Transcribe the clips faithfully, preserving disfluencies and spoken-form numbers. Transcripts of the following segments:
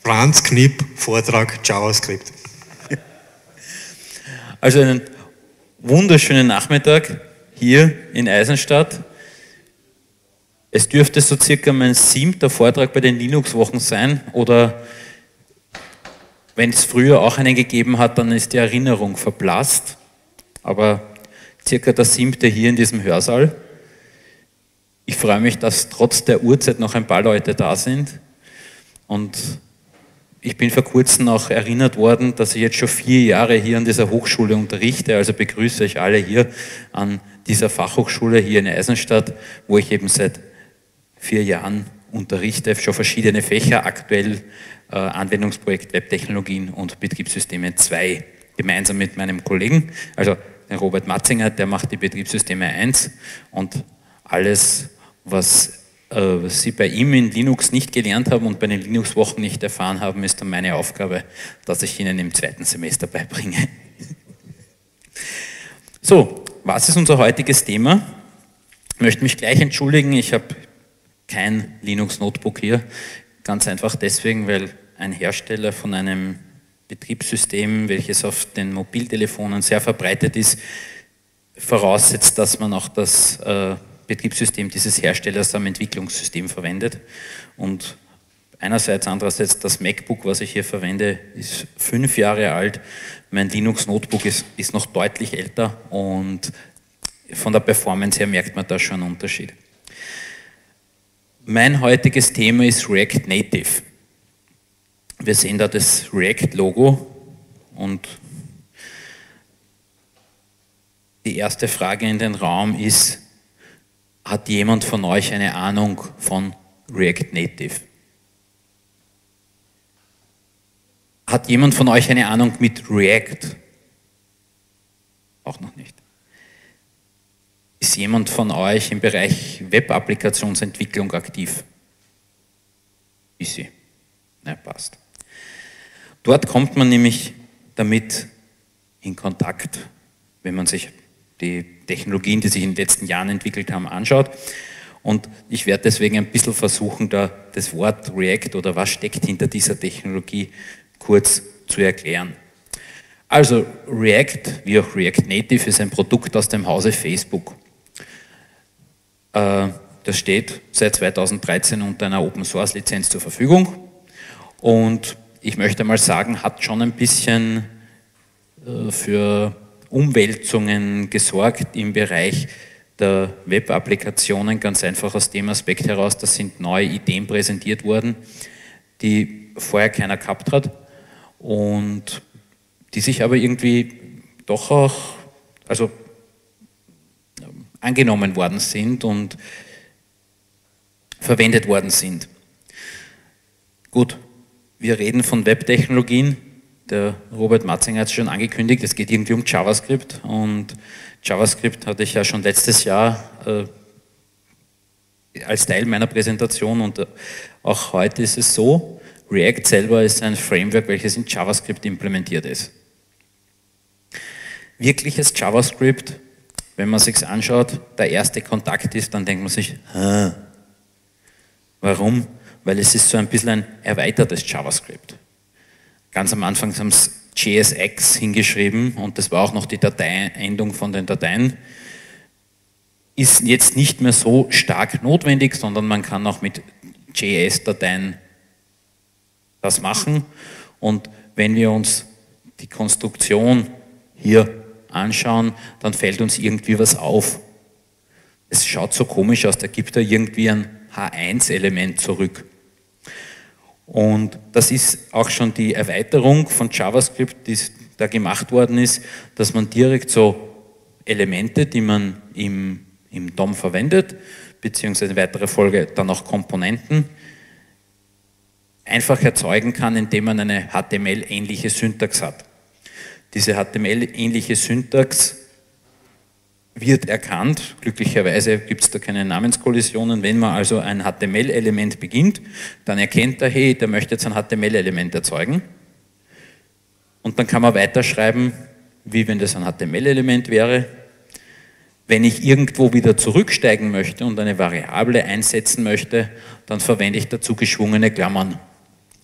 Franz Knipp, Vortrag JavaScript. Also einen wunderschönen Nachmittag hier in Eisenstadt. Es dürfte so circa mein siebter Vortrag bei den Linux-Wochen sein, oder wenn es früher auch einen gegeben hat, dann ist die Erinnerung verblasst, aber circa der siebte hier in diesem Hörsaal. Ich freue mich, dass trotz der Uhrzeit noch ein paar Leute da sind, und ich bin vor kurzem auch erinnert worden, dass ich jetzt schon vier Jahre hier an dieser Hochschule unterrichte, also begrüße euch alle hier an dieser Fachhochschule hier in Eisenstadt, wo ich eben seit vier Jahren unterrichte, schon verschiedene Fächer, aktuell äh, Anwendungsprojekt Webtechnologien und Betriebssysteme zwei, gemeinsam mit meinem Kollegen, also den Robert Matzinger, der macht die Betriebssysteme eins, und alles, was was Sie bei ihm in Linux nicht gelernt haben und bei den Linux-Wochen nicht erfahren haben, ist dann meine Aufgabe, dass ich Ihnen im zweiten Semester beibringe. So, was ist unser heutiges Thema? Ich möchte mich gleich entschuldigen, ich habe kein Linux-Notebook hier, ganz einfach deswegen, weil ein Hersteller von einem Betriebssystem, welches auf den Mobiltelefonen sehr verbreitet ist, voraussetzt, dass man auch das äh, Betriebssystem dieses Herstellers am Entwicklungssystem verwendet. Und einerseits, andererseits das MacBook, was ich hier verwende, ist fünf Jahre alt. Mein Linux-Notebook ist, ist noch deutlich älter, und von der Performance her merkt man da schon einen Unterschied. Mein heutiges Thema ist React Native. Wir sehen da das React-Logo, und die erste Frage in den Raum ist: Hat jemand von euch eine Ahnung von React Native? Hat jemand von euch eine Ahnung mit React? Auch noch nicht. Ist jemand von euch im Bereich Web-Applikationsentwicklung aktiv? Ist sie? Na, passt. Dort kommt man nämlich damit in Kontakt, wenn man sich die Technologien, die sich in den letzten Jahren entwickelt haben, anschaut. Und ich werde deswegen ein bisschen versuchen, da das Wort React oder was steckt hinter dieser Technologie kurz zu erklären. Also React, wie auch React Native, ist ein Produkt aus dem Hause Facebook. Äh, das steht seit zweitausenddreizehn unter einer Open-Source-Lizenz zur Verfügung, und ich möchte mal sagen, hat schon ein bisschen äh, für Umwälzungen gesorgt im Bereich der Web-Applikationen, ganz einfach aus dem Aspekt heraus, da sind neue Ideen präsentiert worden, die vorher keiner gehabt hat und die sich aber irgendwie doch auch also angenommen worden sind und verwendet worden sind. Gut, wir reden von Webtechnologien. Der Robert Matzinger hat es schon angekündigt, es geht irgendwie um JavaScript, und JavaScript hatte ich ja schon letztes Jahr äh, als Teil meiner Präsentation, und äh, auch heute ist es so, React selber ist ein Framework, welches in JavaScript implementiert ist. Wirkliches JavaScript, wenn man sich anschaut, der erste Kontakt ist, dann denkt man sich, Hä? Warum? Weil es ist so ein bisschen ein erweitertes JavaScript. Ganz am Anfang haben sie J S X hingeschrieben, und das war auch noch die Dateiendung von den Dateien. Ist jetzt nicht mehr so stark notwendig, sondern man kann auch mit J S-Dateien das machen. Und wenn wir uns die Konstruktion hier anschauen, dann fällt uns irgendwie was auf. Es schaut so komisch aus, da gibt da irgendwie ein H eins Element zurück. Und das ist auch schon die Erweiterung von JavaScript, die da gemacht worden ist, dass man direkt so Elemente, die man im, im D O M verwendet, beziehungsweise in weiterer Folge dann auch Komponenten, einfach erzeugen kann, indem man eine H T M L-ähnliche Syntax hat. Diese H T M L-ähnliche Syntax wird erkannt, glücklicherweise gibt es da keine Namenskollisionen. Wenn man also ein H T M L-Element beginnt, dann erkennt er, hey, der möchte jetzt ein H T M L-Element erzeugen, und dann kann man weiterschreiben, wie wenn das ein H T M L-Element wäre. Wenn ich irgendwo wieder zurücksteigen möchte und eine Variable einsetzen möchte, dann verwende ich dazu geschwungene Klammern.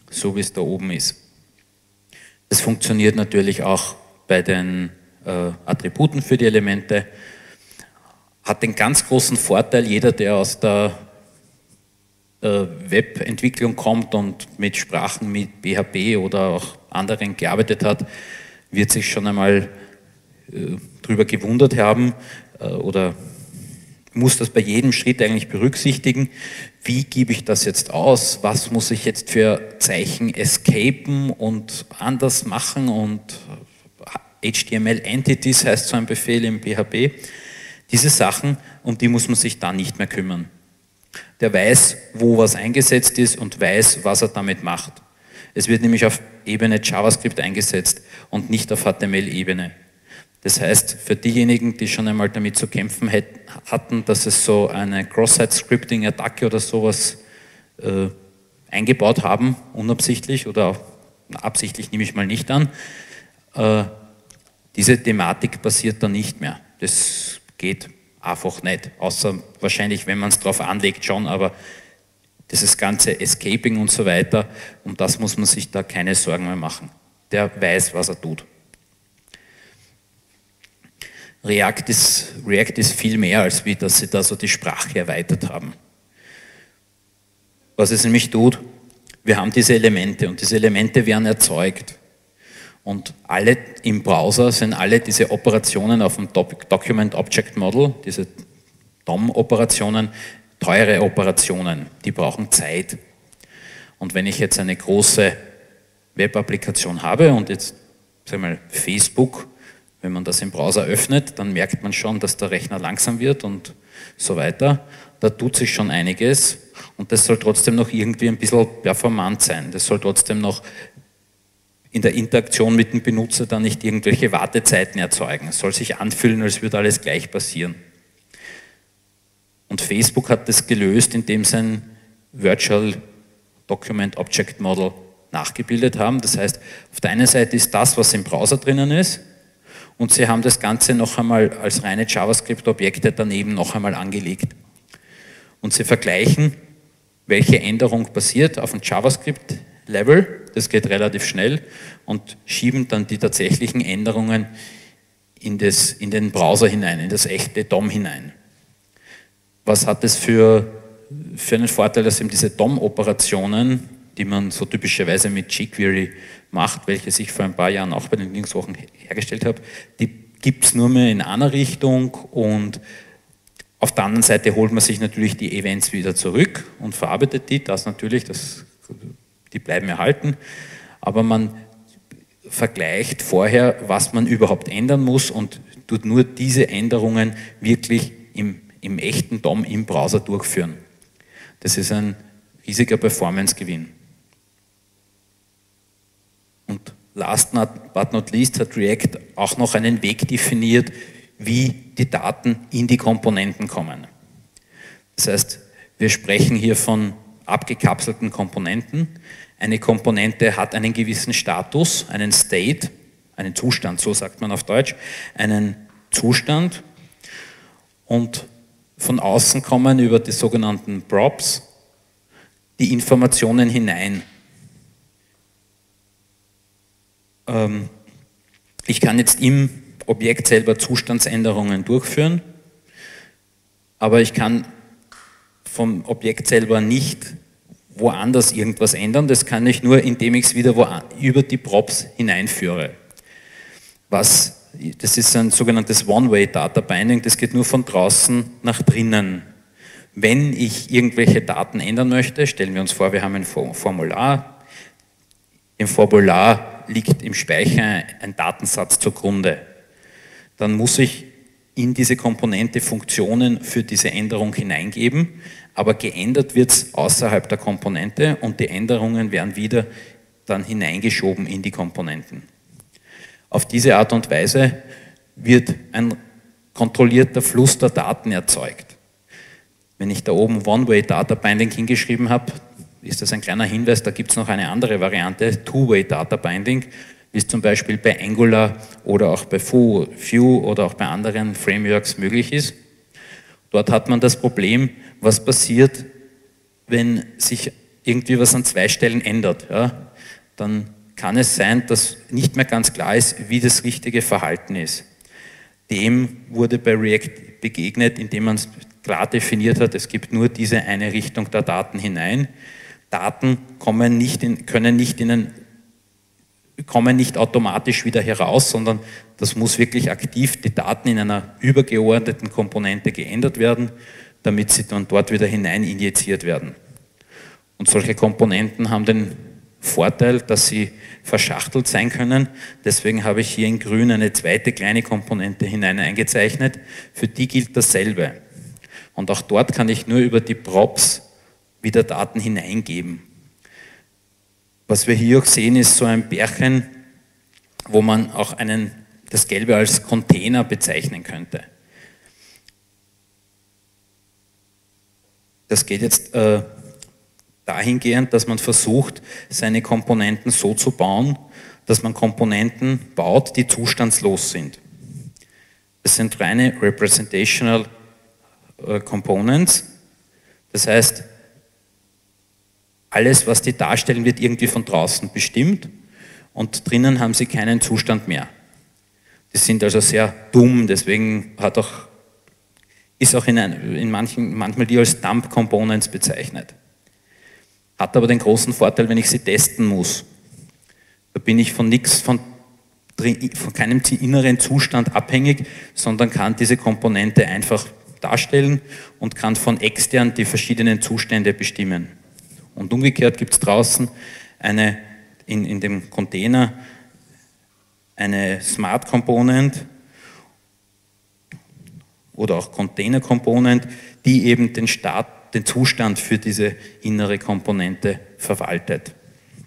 so wie es da oben ist. Das funktioniert natürlich auch bei den äh, Attributen für die Elemente, hat den ganz großen Vorteil, jeder, der aus der äh, Webentwicklung kommt und mit Sprachen mit P H P oder auch anderen gearbeitet hat, wird sich schon einmal äh, darüber gewundert haben äh, oder muss das bei jedem Schritt eigentlich berücksichtigen. Wie gebe ich das jetzt aus? Was muss ich jetzt für Zeichen escapen und anders machen? Und H T M L Entities heißt so ein Befehl im P H P. Diese Sachen, um die muss man sich dann nicht mehr kümmern. Der weiß, wo was eingesetzt ist und weiß, was er damit macht. Es wird nämlich auf Ebene JavaScript eingesetzt und nicht auf H T M L-Ebene. Das heißt, für diejenigen, die schon einmal damit zu kämpfen hatten, dass es so eine Cross-Site-Scripting-Attacke oder sowas äh, eingebaut haben, unabsichtlich oder auch, absichtlich nehme ich mal nicht an, äh, diese Thematik passiert dann nicht mehr. Das geht einfach nicht, außer wahrscheinlich, wenn man es drauf anlegt schon, aber dieses ganze Escaping und so weiter, um das muss man sich da keine Sorgen mehr machen. Der weiß, was er tut. React ist, React ist viel mehr, als wie, dass sie da so die Sprache erweitert haben. Was es nämlich tut, wir haben diese Elemente und diese Elemente werden erzeugt. Und alle im Browser sind alle diese Operationen auf dem Document Object Model, diese D O M-Operationen, teure Operationen, die brauchen Zeit. Und wenn ich jetzt eine große Web-Applikation habe und jetzt, sagen wir mal, Facebook, wenn man das im Browser öffnet, dann merkt man schon, dass der Rechner langsam wird und so weiter. Da tut sich schon einiges und das soll trotzdem noch irgendwie ein bisschen performant sein. Das soll trotzdem noch in der Interaktion mit dem Benutzer dann nicht irgendwelche Wartezeiten erzeugen. Es soll sich anfühlen, als würde alles gleich passieren. Und Facebook hat das gelöst, indem sie ein Virtual Document Object Model nachgebildet haben. Das heißt, auf der einen Seite ist das, was im Browser drinnen ist, und sie haben das Ganze noch einmal als reine JavaScript-Objekte daneben noch einmal angelegt. Und sie vergleichen, welche Änderung passiert auf dem JavaScript-Level, das geht relativ schnell, und schieben dann die tatsächlichen Änderungen in, das, in den Browser hinein, in das echte D O M hinein. Was hat das für, für einen Vorteil, dass eben diese D O M-Operationen, die man so typischerweise mit jQuery macht, welche ich vor ein paar Jahren auch bei den Linux-Wochen hergestellt habe, die gibt es nur mehr in einer Richtung und auf der anderen Seite holt man sich natürlich die Events wieder zurück und verarbeitet die, das natürlich, das, die bleiben erhalten, aber man vergleicht vorher, was man überhaupt ändern muss und tut nur diese Änderungen wirklich im, im echten D O M im Browser durchführen. Das ist ein riesiger Performance-Gewinn. Und last but not least hat React auch noch einen Weg definiert, wie die Daten in die Komponenten kommen. Das heißt, wir sprechen hier von abgekapselten Komponenten. Eine Komponente hat einen gewissen Status, einen State, einen Zustand, so sagt man auf Deutsch, einen Zustand, und von außen kommen über die sogenannten Props die Informationen hinein. Ähm, ich kann jetzt im Objekt selber Zustandsänderungen durchführen, aber ich kann vom Objekt selber nicht woanders irgendwas ändern. Das kann ich nur, indem ich es wieder wo, über die Props hineinführe. Was, das ist ein sogenanntes One-Way-Data-Binding, das geht nur von draußen nach drinnen. Wenn ich irgendwelche Daten ändern möchte, stellen wir uns vor, wir haben ein Formular. Im Formular liegt im Speicher ein Datensatz zugrunde. Dann muss ich in diese Komponente Funktionen für diese Änderung hineingeben, aber geändert wird es außerhalb der Komponente und die Änderungen werden wieder dann hineingeschoben in die Komponenten. Auf diese Art und Weise wird ein kontrollierter Fluss der Daten erzeugt. Wenn ich da oben One-Way-Data-Binding hingeschrieben habe, ist das ein kleiner Hinweis, da gibt es noch eine andere Variante, Two-Way-Data-Binding, wie es zum Beispiel bei Angular oder auch bei Vue oder auch bei anderen Frameworks möglich ist. Dort hat man das Problem, was passiert, wenn sich irgendwie was an zwei Stellen ändert, ja, dann kann es sein, dass nicht mehr ganz klar ist, wie das richtige Verhalten ist. Dem wurde bei React begegnet, indem man es klar definiert hat, es gibt nur diese eine Richtung der Daten hinein. Daten kommen nicht in, können nicht in ein, kommen nicht automatisch wieder heraus, sondern das muss wirklich aktiv, die Daten in einer übergeordneten Komponente geändert werden, damit sie dann dort wieder hinein injiziert werden. Und solche Komponenten haben den Vorteil, dass sie verschachtelt sein können. Deswegen habe ich hier in grün eine zweite kleine Komponente hinein eingezeichnet. Für die gilt dasselbe. Und auch dort kann ich nur über die Props wieder Daten hineingeben. Was wir hier auch sehen, ist so ein Bärchen, wo man auch einen, das Gelbe als Container bezeichnen könnte. Das geht jetzt äh, dahingehend, dass man versucht, seine Komponenten so zu bauen, dass man Komponenten baut, die zustandslos sind. Das sind reine Representational äh, Components. Das heißt, alles, was die darstellen, wird irgendwie von draußen bestimmt und drinnen haben sie keinen Zustand mehr. Die sind also sehr dumm, deswegen hat auch, ist auch in, ein, in manchen, manchmal die als Dump Components bezeichnet. Hat aber den großen Vorteil, wenn ich sie testen muss. Da bin ich von nichts, von, von keinem inneren Zustand abhängig, sondern kann diese Komponente einfach darstellen und kann von extern die verschiedenen Zustände bestimmen. Und umgekehrt gibt es draußen eine, in, in dem Container eine Smart Component oder auch Container Component, die eben den Start, den Zustand für diese innere Komponente verwaltet.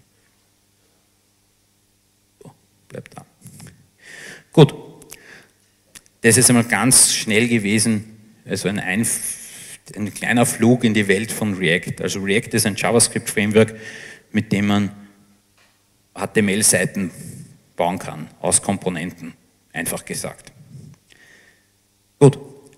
So, bleibt da. Gut, das ist einmal ganz schnell gewesen, also ein, Einf ein kleiner Flug in die Welt von React. Also React ist ein JavaScript-Framework, mit dem man H T M L-Seiten bauen kann, aus Komponenten, einfach gesagt. Gut.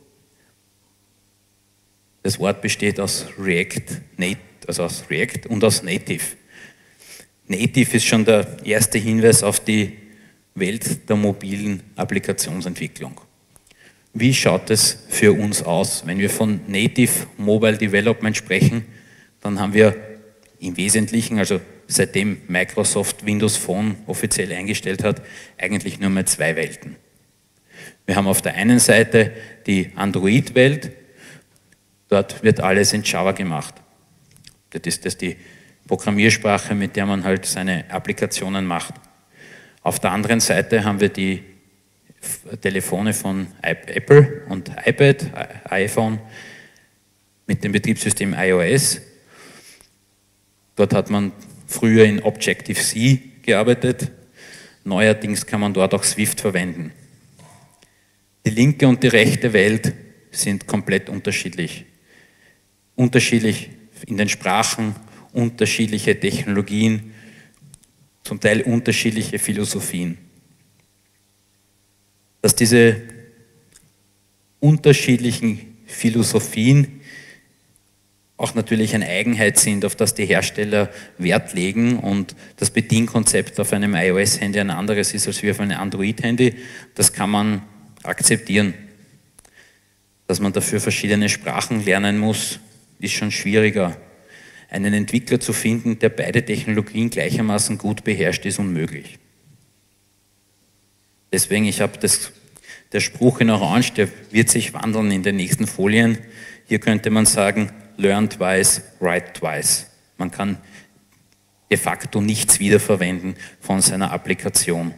Das Wort besteht aus React, also aus React und aus Native. Native ist schon der erste Hinweis auf die Welt der mobilen Applikationsentwicklung. Wie schaut es für uns aus? Wenn wir von Native Mobile Development sprechen, dann haben wir im Wesentlichen, also seitdem Microsoft Windows Phone offiziell eingestellt hat, eigentlich nur mehr zwei Welten. Wir haben auf der einen Seite die Android-Welt. Dort wird alles in Java gemacht. Das ist das die Programmiersprache, mit der man halt seine Applikationen macht. Auf der anderen Seite haben wir die Telefone von Apple und iPad, iPhone mit dem Betriebssystem iOS. Dort hat man früher in Objective-C gearbeitet. Neuerdings kann man dort auch Swift verwenden. Die linke und die rechte Welt sind komplett unterschiedlich. Unterschiedlich in den Sprachen, unterschiedliche Technologien, zum Teil unterschiedliche Philosophien. Dass diese unterschiedlichen Philosophien auch natürlich eine Eigenheit sind, auf das die Hersteller Wert legen und das Bedienkonzept auf einem iOS-Handy ein anderes ist als wie auf einem Android-Handy, das kann man akzeptieren. Dass man dafür verschiedene Sprachen lernen muss, ist schon schwieriger. Einen Entwickler zu finden, der beide Technologien gleichermaßen gut beherrscht, ist unmöglich. Deswegen, ich habe das, der Spruch in Orange, der wird sich wandeln in den nächsten Folien. Hier könnte man sagen, learn twice, write twice. Man kann de facto nichts wiederverwenden von seiner Applikation.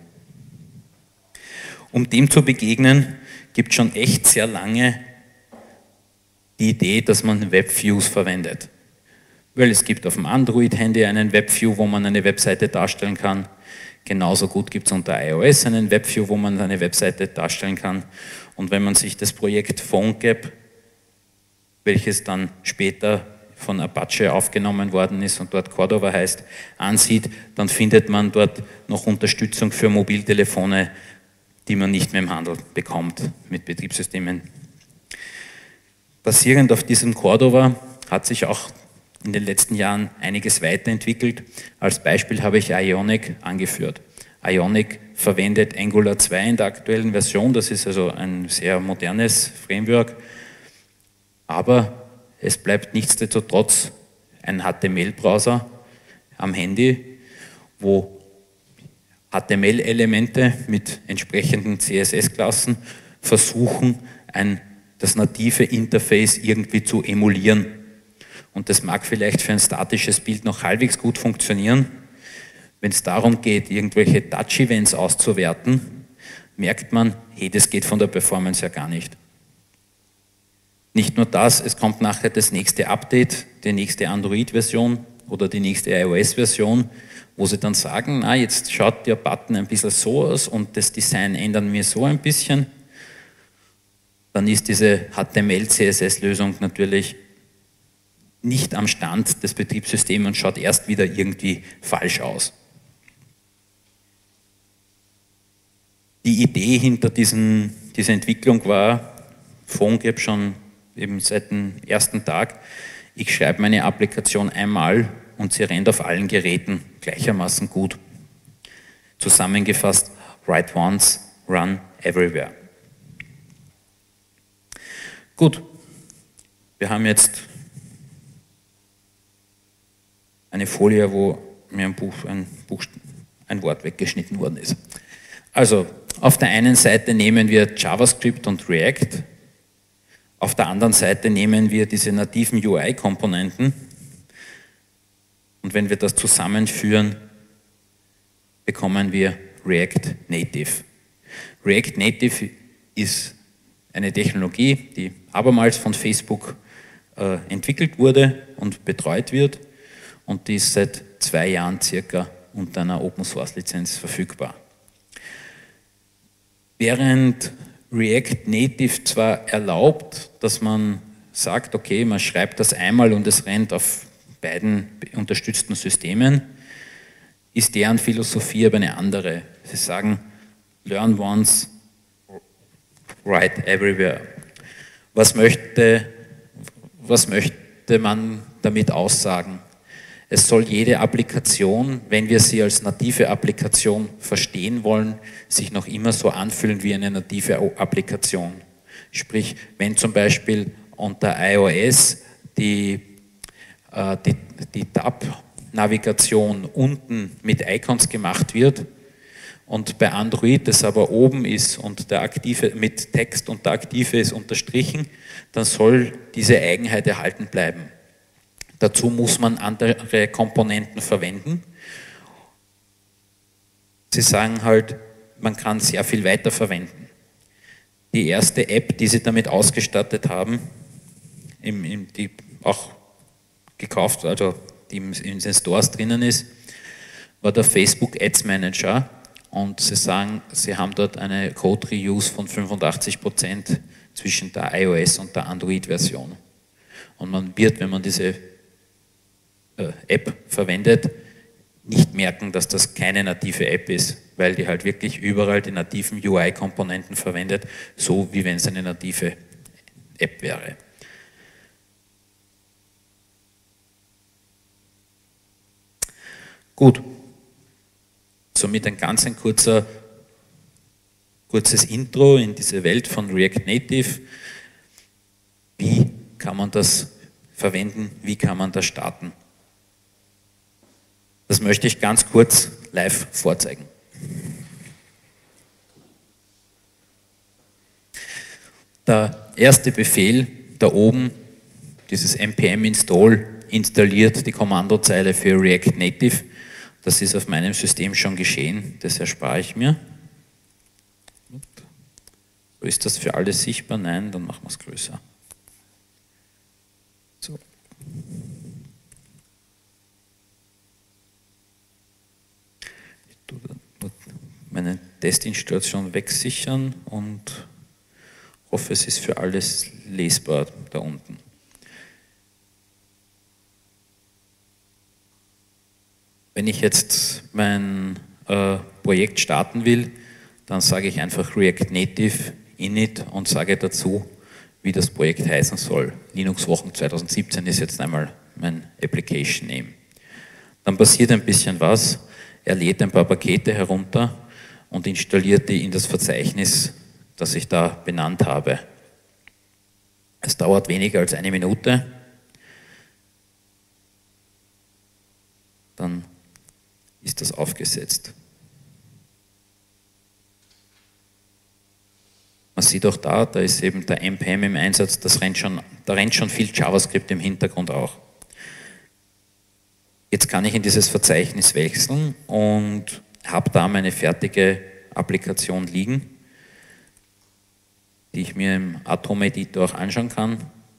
Um dem zu begegnen, gibt es schon echt sehr lange die Idee, dass man Webviews verwendet. Weil es gibt auf dem Android-Handy einen Webview, wo man eine Webseite darstellen kann. Genauso gut gibt es unter iOS einen Webview, wo man eine Webseite darstellen kann. Und wenn man sich das Projekt PhoneGap, welches dann später von Apache aufgenommen worden ist und dort Cordova heißt, ansieht, dann findet man dort noch Unterstützung für Mobiltelefone, die man nicht mehr im Handel bekommt mit Betriebssystemen. Basierend auf diesem Cordova hat sich auch in den letzten Jahren einiges weiterentwickelt. Als Beispiel habe ich Ionic angeführt. Ionic verwendet Angular zwei in der aktuellen Version, das ist also ein sehr modernes Framework, aber es bleibt nichtsdestotrotz ein H T M L-Browser am Handy, wo H T M L-Elemente mit entsprechenden C S S-Klassen versuchen, ein, das native Interface irgendwie zu emulieren. Und das mag vielleicht für ein statisches Bild noch halbwegs gut funktionieren. Wenn es darum geht, irgendwelche Touch-Events auszuwerten, merkt man, hey, das geht von der Performance ja gar nicht. Nicht nur das, es kommt nachher das nächste Update, die nächste Android-Version oder die nächste iOS-Version, wo sie dann sagen, na, jetzt schaut der Button ein bisschen so aus und das Design ändern wir so ein bisschen. Dann ist diese H T M L-C S S-Lösung natürlich nicht am Stand des Betriebssystems und schaut erst wieder irgendwie falsch aus. Die Idee hinter diesen, dieser Entwicklung war, PhoneGap schon eben seit dem ersten Tag, ich schreibe meine Applikation einmal und sie rennt auf allen Geräten gleichermaßen gut. Zusammengefasst, write once, run everywhere. Gut, wir haben jetzt eine Folie, wo mir ein, Buch, ein, Buch, ein Wort weggeschnitten worden ist. Also, auf der einen Seite nehmen wir JavaScript und React, auf der anderen Seite nehmen wir diese nativen U I-Komponenten und wenn wir das zusammenführen, bekommen wir React Native. React Native ist eine Technologie, die abermals von Facebook äh, entwickelt wurde und betreut wird und die ist seit zwei Jahren circa unter einer Open-Source-Lizenz verfügbar. Während React Native zwar erlaubt, dass man sagt, okay, man schreibt das einmal und es rennt auf beiden unterstützten Systemen, ist deren Philosophie aber eine andere. Sie sagen, learn once, write everywhere. Was möchte, was möchte man damit aussagen? Es soll jede Applikation, wenn wir sie als native Applikation verstehen wollen, sich noch immer so anfühlen wie eine native Applikation. Sprich, wenn zum Beispiel unter iOS die, äh, die, die Tab-Navigation unten mit Icons gemacht wird und bei Android das aber oben ist und der aktive mit Text und der aktive ist unterstrichen, dann soll diese Eigenheit erhalten bleiben. Dazu muss man andere Komponenten verwenden. Sie sagen halt, man kann sehr viel weiter verwenden. Die erste App, die sie damit ausgestattet haben, im, im, die auch gekauft, also die in den Stores drinnen ist, war der Facebook Ads Manager. Und sie sagen, sie haben dort eine Code Reuse von fünfundachtzig Prozent zwischen der iOS und der Android-Version. Und man wird, wenn man diese App verwendet, nicht merken, dass das keine native App ist, weil die halt wirklich überall die nativen U I-Komponenten verwendet, so wie wenn es eine native App wäre. Gut, somit ein ganz ein kurzer, kurzes Intro in diese Welt von React Native. Wie kann man das verwenden? Wie kann man das starten? Das möchte ich ganz kurz live vorzeigen. Der erste Befehl da oben, dieses npm install, installiert die Kommandozeile für React Native. Das ist auf meinem System schon geschehen, das erspare ich mir. So, ist das für alle sichtbar? Nein, dann machen wir es größer. So. Meine Testinstallation wegsichern und hoffe, es ist für alles lesbar da unten. Wenn ich jetzt mein äh, Projekt starten will, dann sage ich einfach React Native init und sage dazu, wie das Projekt heißen soll. Linux Wochen zwanzig siebzehn ist jetzt einmal mein Application Name. Dann passiert ein bisschen was. Er lädt ein paar Pakete herunter und installiert die in das Verzeichnis, das ich da benannt habe. Es dauert weniger als eine Minute. Dann ist das aufgesetzt. Man sieht auch da, da ist eben der N P M im Einsatz, das rennt schon, da rennt schon viel JavaScript im Hintergrund auch. Jetzt kann ich in dieses Verzeichnis wechseln und habe da meine fertige Applikation liegen, die ich mir im Atom-Editor auch anschauen kann.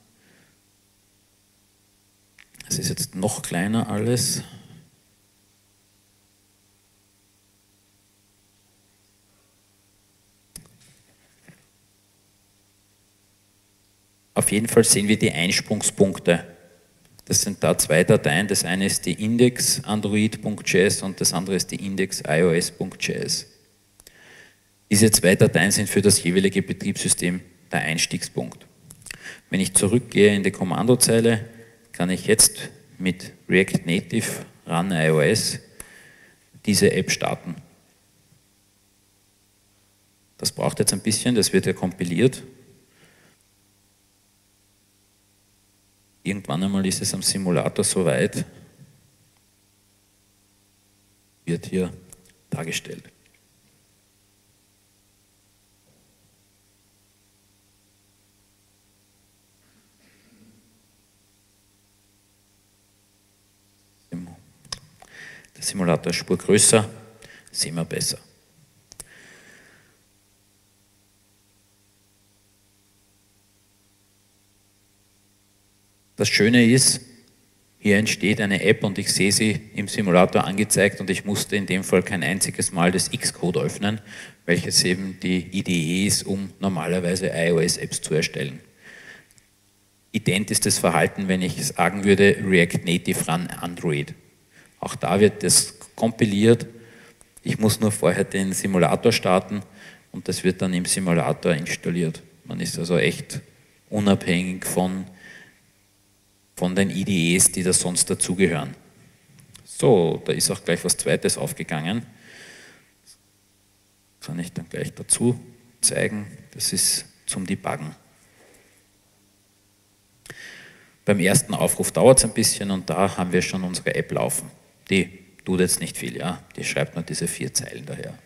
Es ist jetzt noch kleiner alles. Auf jeden Fall sehen wir die Einsprungspunkte. Das sind da zwei Dateien. Das eine ist die index android punkt j s und das andere ist die index ios punkt j s. Diese zwei Dateien sind für das jeweilige Betriebssystem der Einstiegspunkt. Wenn ich zurückgehe in die Kommandozeile, kann ich jetzt mit React Native Run iOS diese App starten. Das braucht jetzt ein bisschen, das wird ja kompiliert. Irgendwann einmal ist es am Simulator soweit, wird hier dargestellt. Der Simulator ist Spur größer, sehen wir besser. Das Schöne ist, hier entsteht eine App und ich sehe sie im Simulator angezeigt und ich musste in dem Fall kein einziges Mal das Xcode öffnen, welches eben die I D E ist, um normalerweise iOS-Apps zu erstellen. Ident ist das Verhalten, wenn ich sagen würde, React Native Run Android. Auch da wird das kompiliert. Ich muss nur vorher den Simulator starten und das wird dann im Simulator installiert. Man ist also echt unabhängig von von den I D Es, die da sonst dazugehören. So, da ist auch gleich was Zweites aufgegangen. Das kann ich dann gleich dazu zeigen. Das ist zum Debuggen. Beim ersten Aufruf dauert es ein bisschen und da haben wir schon unsere App laufen. Die tut jetzt nicht viel, ja. Die schreibt nur diese vier Zeilen daher.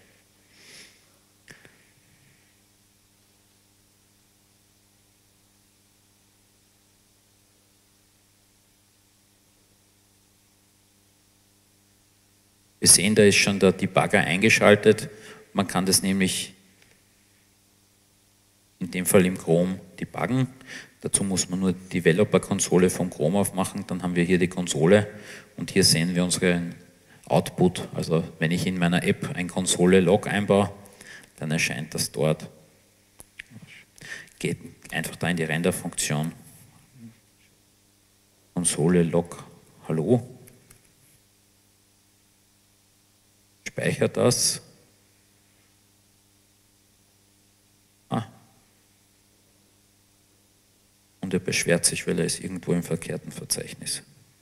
Wir sehen, da ist schon der Debugger eingeschaltet. Man kann das nämlich in dem Fall im Chrome debuggen. Dazu muss man nur die Developer-Konsole vom Chrome aufmachen. Dann haben wir hier die Konsole und hier sehen wir unseren Output. Also wenn ich in meiner App ein Konsole-Log einbaue, dann erscheint das dort. Geht einfach da in die Render-Funktion. Konsole-Log, hallo. Speichert das. Ah. Und er beschwert sich, weil er ist irgendwo im verkehrten Verzeichnis.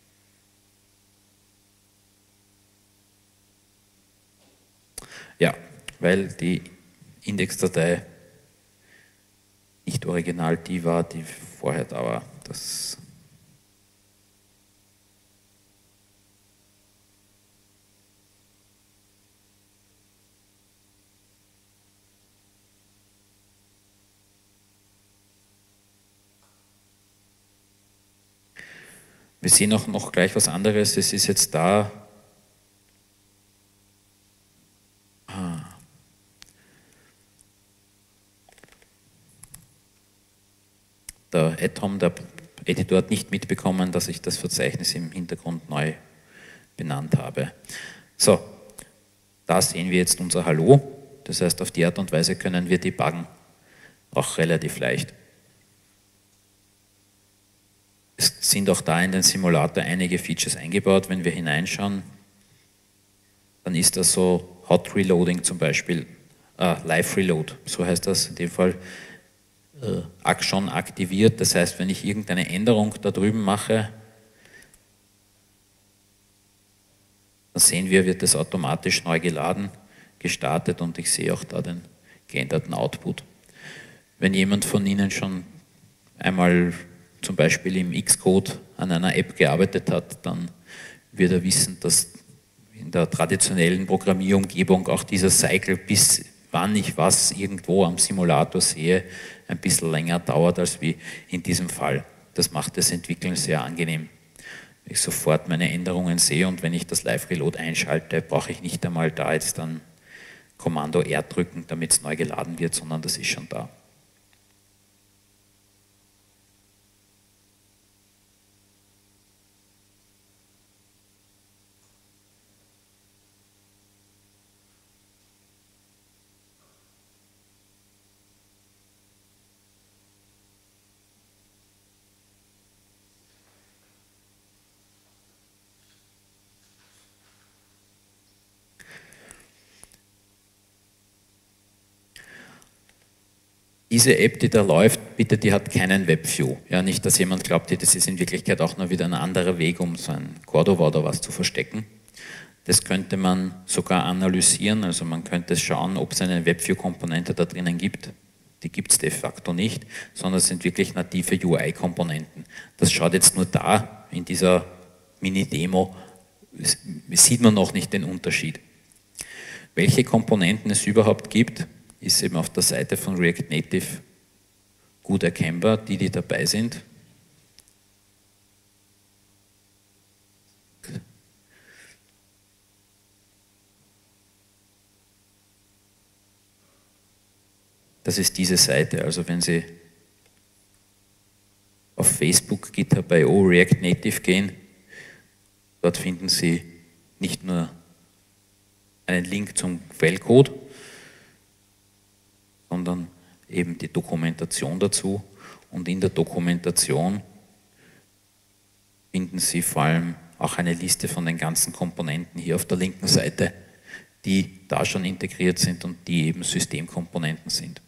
Ja, weil die Indexdatei nicht original die war, die vorher da war. Das Wir sehen auch noch gleich was anderes. Es ist jetzt da. Ah. Der Atom, der Editor, hat nicht mitbekommen, dass ich das Verzeichnis im Hintergrund neu benannt habe. So, da sehen wir jetzt unser Hallo. Das heißt, auf die Art und Weise können wir debuggen. Auch relativ leicht. Es sind auch da in den Simulator einige Features eingebaut. Wenn wir hineinschauen, dann ist das so Hot Reloading zum Beispiel, äh, Live Reload, so heißt das in dem Fall, äh, schon aktiviert. Das heißt, wenn ich irgendeine Änderung da drüben mache, Dann sehen wir, wird das automatisch neu geladen, gestartet und ich sehe auch da den geänderten Output. Wenn jemand von Ihnen schon einmal zum Beispiel im Xcode an einer App gearbeitet hat, dann wird er wissen, dass in der traditionellen Programmierumgebung auch dieser Cycle, bis wann ich was irgendwo am Simulator sehe, ein bisschen länger dauert als wie in diesem Fall. Das macht das Entwickeln sehr angenehm. Wenn ich sofort meine Änderungen sehe und wenn ich das Live-Reload einschalte, brauche ich nicht einmal da jetzt dann Kommando R drücken, damit es neu geladen wird, sondern das ist schon da. Diese App, die da läuft, bitte, die hat keinen Webview. Ja, nicht, dass jemand glaubt, das ist in Wirklichkeit auch nur wieder ein anderer Weg, um so ein Cordova oder was zu verstecken. Das könnte man sogar analysieren, also man könnte schauen, ob es eine Webview-Komponente da drinnen gibt. Die gibt es de facto nicht, sondern es sind wirklich native U I-Komponenten. Das schaut jetzt nur da, in dieser Mini-Demo, sieht man noch nicht den Unterschied. Welche Komponenten es überhaupt gibt, ist eben auf der Seite von React Native gut erkennbar, die, die dabei sind. Das ist diese Seite, also wenn Sie auf Facebook, GitHub punkt i o, React Native gehen, dort finden Sie nicht nur einen Link zum Quellcode, sondern eben die Dokumentation dazu. Und in der Dokumentation finden Sie vor allem auch eine Liste von den ganzen Komponenten hier auf der linken Seite, die da schon integriert sind und die eben Systemkomponenten sind.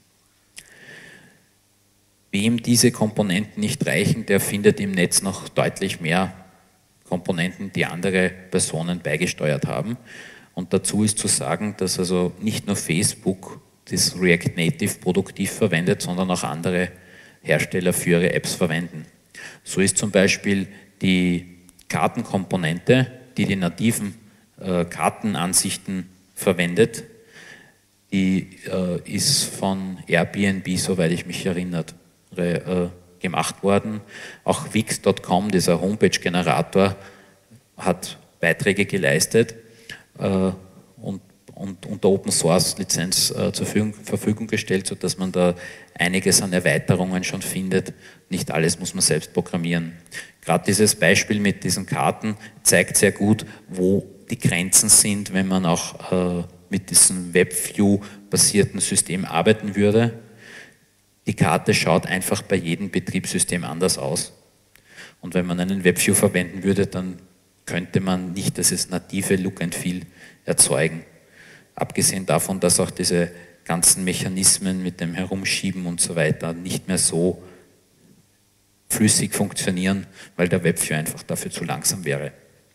Wem diese Komponenten nicht reichen, der findet im Netz noch deutlich mehr Komponenten, die andere Personen beigesteuert haben. Und dazu ist zu sagen, dass also nicht nur Facebook das React Native produktiv verwendet, sondern auch andere Hersteller für ihre Apps verwenden. So ist zum Beispiel die Kartenkomponente, die die nativen äh, Kartenansichten verwendet, die äh, ist von Airbnb, soweit ich mich erinnere, äh, gemacht worden. Auch Wix Punkt com, dieser Homepage-Generator, hat Beiträge geleistet äh, und und unter Open Source Lizenz äh, zur Verfügung, Verfügung gestellt, sodass man da einiges an Erweiterungen schon findet. Nicht alles muss man selbst programmieren. Gerade dieses Beispiel mit diesen Karten zeigt sehr gut, wo die Grenzen sind, wenn man auch äh, mit diesem WebView-basierten System arbeiten würde. Die Karte schaut einfach bei jedem Betriebssystem anders aus. Und wenn man einen WebView verwenden würde, dann könnte man nicht dieses native Look and Feel erzeugen. Abgesehen davon, dass auch diese ganzen Mechanismen mit dem Herumschieben und so weiter nicht mehr so flüssig funktionieren, weil der WebView einfach dafür zu langsam wäre.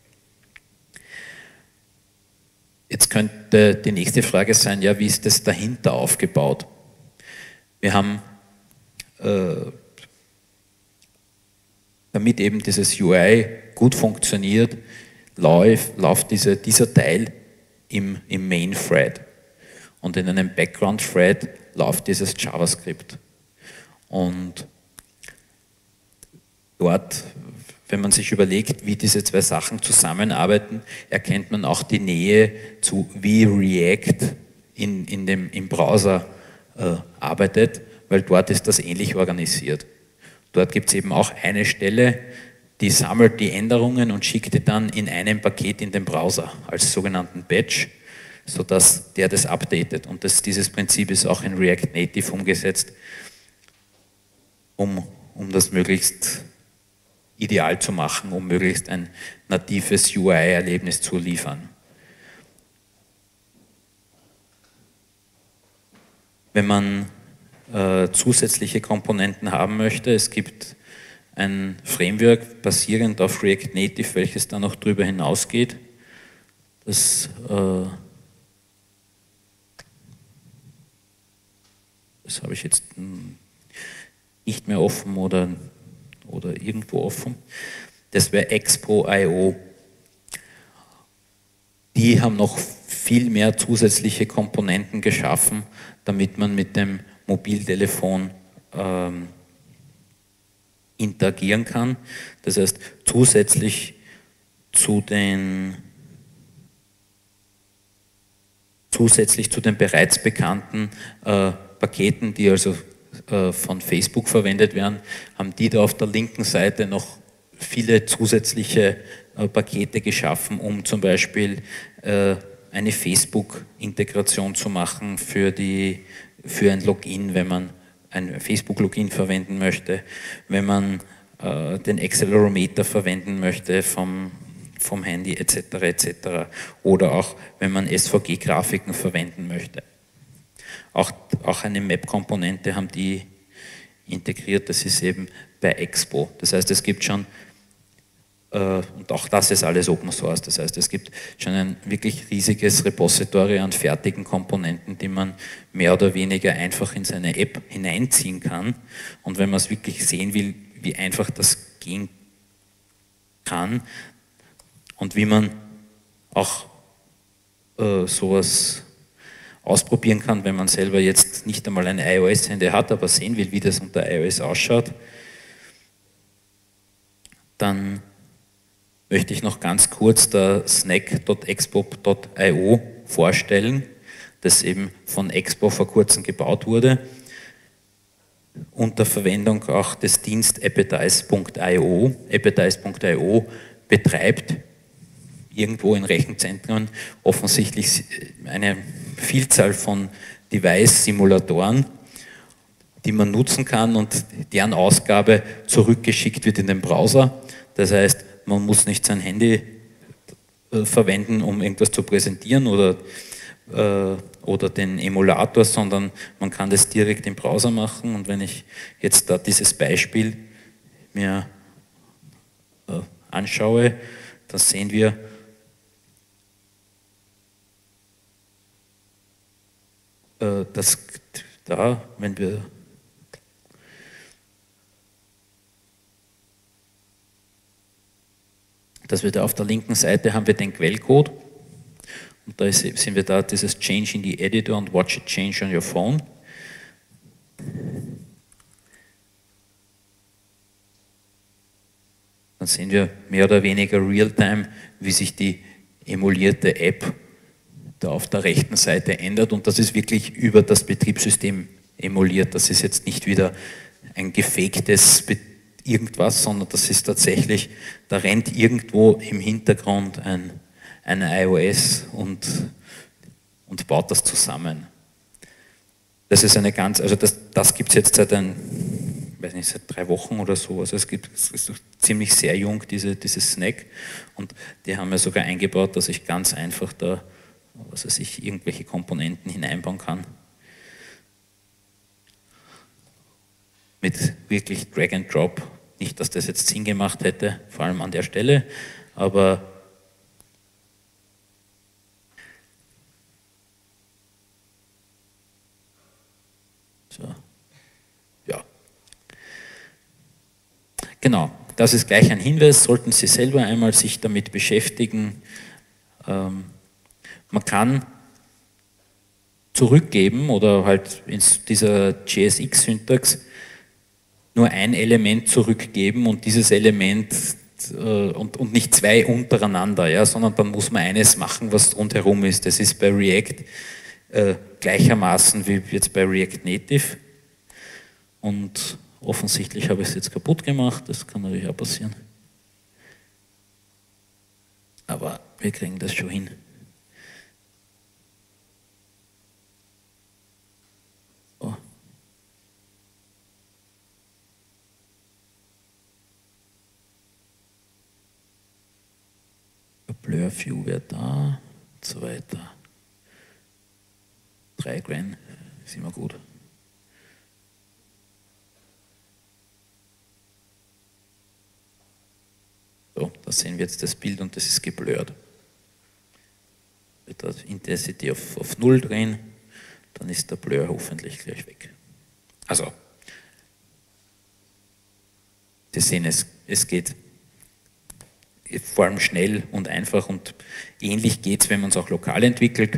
Jetzt könnte die nächste Frage sein, ja, wie ist das dahinter aufgebaut? Wir haben, äh, damit eben dieses U I gut funktioniert, läuft, läuft diese, dieser Teil im, im Main-Thread. Und in einem Background-Thread läuft dieses JavaScript. Und dort, wenn man sich überlegt, wie diese zwei Sachen zusammenarbeiten, erkennt man auch die Nähe zu, wie React in, in dem, im Browser äh, arbeitet, weil dort ist das ähnlich organisiert. Dort gibt es eben auch eine Stelle, die sammelt die Änderungen und schickt die dann in einem Paket in den Browser als sogenannten Batch, sodass der das updatet. Und das, dieses Prinzip ist auch in React Native umgesetzt, um, um das möglichst ideal zu machen, um möglichst ein natives U I-Erlebnis zu liefern. Wenn man äh, zusätzliche Komponenten haben möchte, es gibt ein Framework basierend auf React Native, welches dann noch darüber hinausgeht. Das, äh, das habe ich jetzt nicht mehr offen oder, oder irgendwo offen. Das wäre Expo Punkt i o. Die haben noch viel mehr zusätzliche Komponenten geschaffen, damit man mit dem Mobiltelefon ähm, interagieren kann. Das heißt, zusätzlich zu den, zusätzlich zu den bereits bekannten äh, Paketen, die also äh, von Facebook verwendet werden, haben die da auf der linken Seite noch viele zusätzliche äh, Pakete geschaffen, um zum Beispiel äh, eine Facebook-Integration zu machen für, die, für ein Login, wenn man ein Facebook-Login verwenden möchte, wenn man äh, den Accelerometer verwenden möchte vom, vom Handy et cetera et cetera. Oder auch, wenn man S V G-Grafiken verwenden möchte. Auch, auch eine Map-Komponente haben die integriert, das ist eben bei Expo. Das heißt, es gibt schon, äh, und auch das ist alles Open Source, das heißt, es gibt schon ein wirklich riesiges Repository an fertigen Komponenten, die man mehr oder weniger einfach in seine App hineinziehen kann. Und wenn man es wirklich sehen will, wie einfach das gehen kann und wie man auch äh, sowas ausprobieren kann, wenn man selber jetzt nicht einmal ein iOS-Handy hat, aber sehen will, wie das unter iOS ausschaut, dann möchte ich noch ganz kurz der snack Punkt expo Punkt i o vorstellen, das eben von Expo vor kurzem gebaut wurde, unter Verwendung auch des Dienst Appetize Punkt i o. Appetize Punkt i o betreibt irgendwo in Rechenzentren offensichtlich eine Vielzahl von Device-Simulatoren, die man nutzen kann und deren Ausgabe zurückgeschickt wird in den Browser. Das heißt, man muss nicht sein Handy äh, verwenden, um irgendwas zu präsentieren oder, äh, oder den Emulator, sondern man kann das direkt im Browser machen. Und wenn ich jetzt da dieses Beispiel mir äh, anschaue, dann sehen wir, dass da, wenn wir dass wir da auf der linken Seite haben wir den Quellcode und da ist, sind wir da dieses Change in the Editor und Watch it change on your phone. Dann sehen wir mehr oder weniger real-time, wie sich die emulierte App da auf der rechten Seite ändert und das ist wirklich über das Betriebssystem emuliert. Das ist jetzt nicht wieder ein gefaktes Be irgendwas, sondern das ist tatsächlich, da rennt irgendwo im Hintergrund ein, ein iOS und, und baut das zusammen. Das ist eine ganz, also das, das gibt es jetzt seit ein, weiß nicht, seit drei Wochen oder so, also es gibt, es ist ziemlich sehr jung, diese, dieses Snack und die haben ja sogar eingebaut, dass ich ganz einfach da was weiß ich, irgendwelche Komponenten hineinbauen kann. Mit wirklich Drag and Drop. Nicht, dass das jetzt Sinn gemacht hätte, vor allem an der Stelle, aber so. Ja. Genau, das ist gleich ein Hinweis, sollten Sie selber einmal sich damit beschäftigen. Ähm, Man kann zurückgeben oder halt in dieser J S X-Syntax nur ein Element zurückgeben und dieses Element äh, und, und nicht zwei untereinander, ja, sondern dann muss man eines machen, was rundherum ist. Das ist bei React äh, gleichermaßen wie jetzt bei React Native und offensichtlich habe ich es jetzt kaputt gemacht, das kann natürlich auch passieren. Aber wir kriegen das schon hin. Blur View wäre da, und so weiter. drei Gran, ist immer gut. So, da sehen wir jetzt das Bild und das ist geblurrt. wird das Intensity auf, auf null drehen, dann ist der Blur hoffentlich gleich weg. Also, Sie sehen, es, es geht vor allem schnell und einfach und ähnlich geht es, wenn man es auch lokal entwickelt.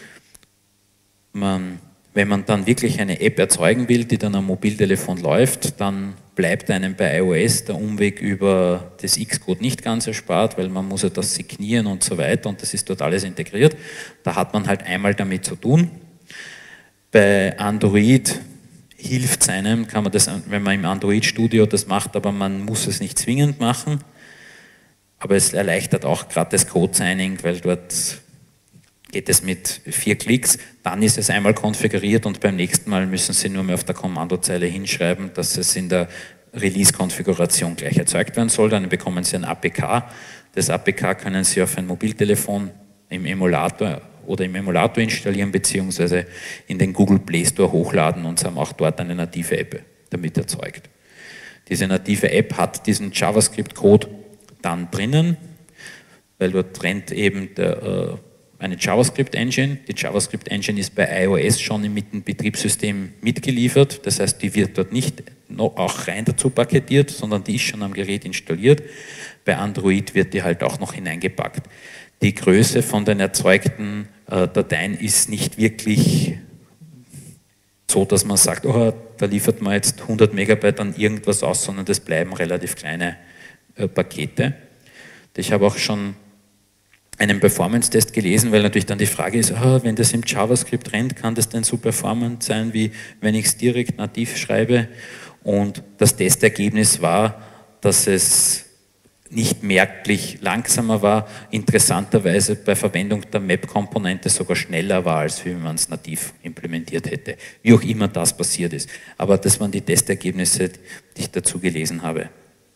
Man, wenn man dann wirklich eine App erzeugen will, die dann am Mobiltelefon läuft, dann bleibt einem bei iOS der Umweg über das Xcode nicht ganz erspart, weil man muss ja das signieren und so weiter und das ist dort alles integriert. Da hat man halt einmal damit zu tun. Bei Android hilft es einem, kann man das, wenn man im Android Studio das macht, aber man muss es nicht zwingend machen. Aber es erleichtert auch gerade das Code-Signing, weil dort geht es mit vier Klicks, dann ist es einmal konfiguriert und beim nächsten Mal müssen Sie nur mehr auf der Kommandozeile hinschreiben, dass es in der Release-Konfiguration gleich erzeugt werden soll. Dann bekommen Sie ein A P K. Das A P K können Sie auf ein Mobiltelefon im Emulator oder im Emulator installieren, beziehungsweise in den Google Play Store hochladen und Sie haben auch dort eine native App damit erzeugt. Diese native App hat diesen JavaScript-Code dann drinnen, weil dort rennt eben der, äh, eine JavaScript-Engine. Die JavaScript-Engine ist bei iOS schon mit dem Betriebssystem mitgeliefert, das heißt, die wird dort nicht noch auch rein dazu paketiert, sondern die ist schon am Gerät installiert. Bei Android wird die halt auch noch hineingepackt. Die Größe von den erzeugten äh, Dateien ist nicht wirklich so, dass man sagt, oh, da liefert man jetzt hundert Megabyte an irgendwas aus, sondern das bleiben relativ kleine äh, Pakete. Ich habe auch schon einen Performance-Test gelesen, weil natürlich dann die Frage ist, oh, wenn das im JavaScript rennt, kann das denn so performant sein, wie wenn ich es direkt nativ schreibe? Und das Testergebnis war, dass es nicht merklich langsamer war, interessanterweise bei Verwendung der Map-Komponente sogar schneller war, als wenn man es nativ implementiert hätte. Wie auch immer das passiert ist. Aber das waren die Testergebnisse, die ich dazu gelesen habe.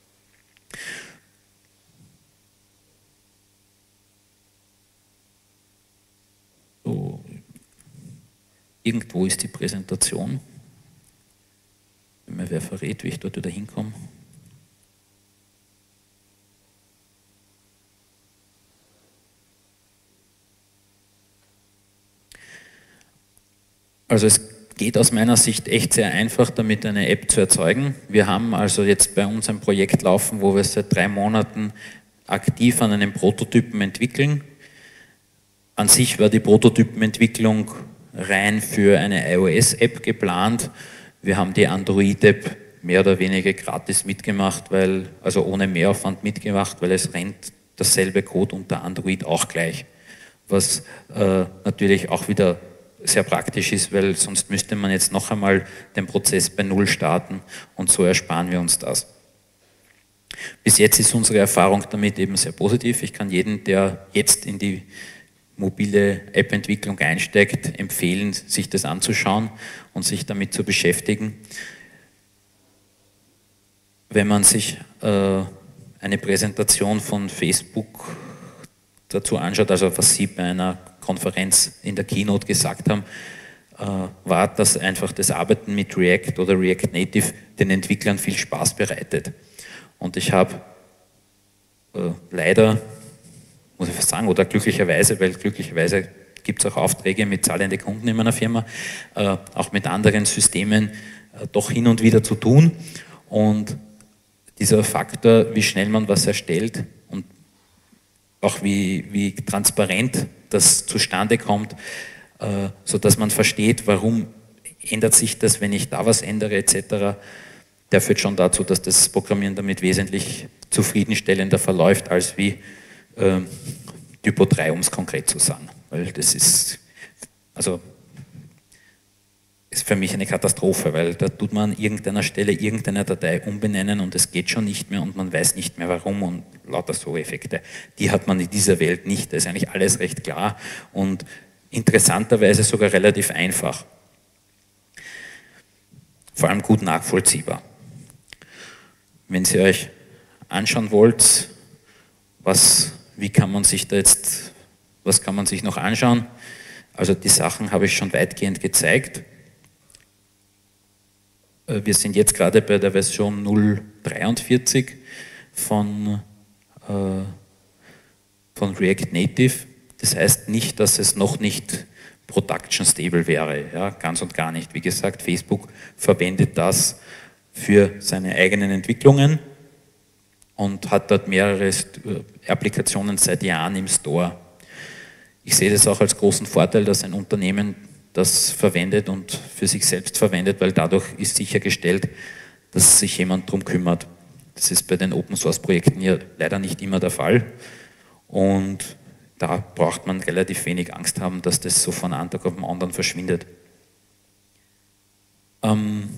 So. Irgendwo ist die Präsentation. Wenn mir wer verrät, wie ich dort wieder hinkomme. Also es geht aus meiner Sicht echt sehr einfach, damit eine App zu erzeugen. Wir haben also jetzt bei uns ein Projekt laufen, wo wir seit drei Monaten aktiv an einem Prototypen entwickeln. An sich war die Prototypenentwicklung rein für eine iOS-App geplant. Wir haben die Android-App mehr oder weniger gratis mitgemacht, weil, also ohne Mehraufwand mitgemacht, weil es rennt dasselbe Code unter Android auch gleich. Was äh, natürlich auch wieder sehr praktisch ist, weil sonst müsste man jetzt noch einmal den Prozess bei Null starten und so ersparen wir uns das. Bis jetzt ist unsere Erfahrung damit eben sehr positiv. Ich kann jeden, der jetzt in die mobile App-Entwicklung einsteigt, empfehlen, sich das anzuschauen und sich damit zu beschäftigen. Wenn man sich äh, eine Präsentation von Facebook dazu anschaut, also was Sie bei einer Konferenz in der Keynote gesagt haben, äh, war, dass einfach das Arbeiten mit React oder React Native den Entwicklern viel Spaß bereitet. Und ich habe äh, leider, muss ich fast sagen, oder glücklicherweise, weil glücklicherweise gibt es auch Aufträge mit zahlenden Kunden in meiner Firma, äh, auch mit anderen Systemen äh, doch hin und wieder zu tun. Und dieser Faktor, wie schnell man was erstellt und auch wie, wie transparent das zustande kommt, äh, sodass man versteht, warum ändert sich das, wenn ich da was ändere et cetera, der führt schon dazu, dass das Programmieren damit wesentlich zufriedenstellender verläuft, als wie äh, Typo drei, um es konkret zu sagen. Weil das ist, also, ist für mich eine Katastrophe, weil da tut man an irgendeiner Stelle irgendeine Datei umbenennen und es geht schon nicht mehr und man weiß nicht mehr warum und lauter so Effekte. Die hat man in dieser Welt nicht. Da ist eigentlich alles recht klar und interessanterweise sogar relativ einfach. Vor allem gut nachvollziehbar. Wenn Sie euch anschauen wollt, was, wie kann man sich da jetzt, was kann man sich noch anschauen? Also die Sachen habe ich schon weitgehend gezeigt. Wir sind jetzt gerade bei der Version null Punkt dreiundvierzig von, äh, von React Native. Das heißt nicht, dass es noch nicht production stable wäre, ja, ganz und gar nicht. Wie gesagt, Facebook verwendet das für seine eigenen Entwicklungen und hat dort mehrere Applikationen seit Jahren im Store. Ich sehe das auch als großen Vorteil, dass ein Unternehmen das verwendet und für sich selbst verwendet, weil dadurch ist sichergestellt, dass sich jemand darum kümmert. Das ist bei den Open-Source-Projekten ja leider nicht immer der Fall und da braucht man relativ wenig Angst haben, dass das so von einem Tag auf den anderen verschwindet. Ähm,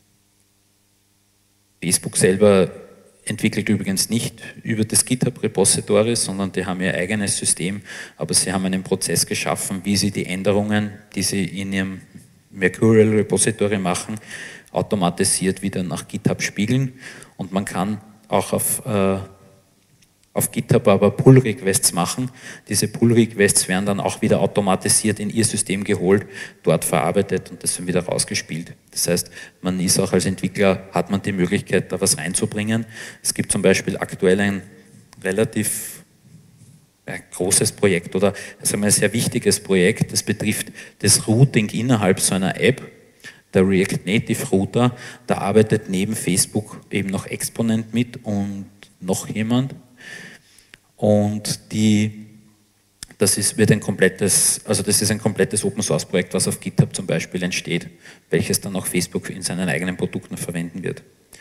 Facebook selber entwickelt übrigens nicht über das GitHub-Repository, sondern die haben ihr eigenes System, aber sie haben einen Prozess geschaffen, wie sie die Änderungen, die sie in ihrem Mercurial-Repository machen, automatisiert wieder nach GitHub spiegeln und man kann auch auf, äh, auf GitHub aber Pull-Requests machen. Diese Pull-Requests werden dann auch wieder automatisiert in ihr System geholt, dort verarbeitet und das dann wieder rausgespielt. Das heißt, man ist auch als Entwickler, hat man die Möglichkeit, da was reinzubringen. Es gibt zum Beispiel aktuell ein relativ ja, großes Projekt oder sagen wir, ein sehr wichtiges Projekt, das betrifft das Routing innerhalb so einer App. Der React Native Router, da arbeitet neben Facebook eben noch Exponent mit und noch jemand. Und die, das ist, wird ein komplettes, also das ist ein komplettes Open Source Projekt, was auf GitHub zum Beispiel entsteht, welches dann auch Facebook in seinen eigenen Produkten verwenden wird.